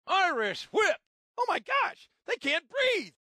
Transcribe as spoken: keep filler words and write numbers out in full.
Irish whip! Oh my gosh, they can't breathe!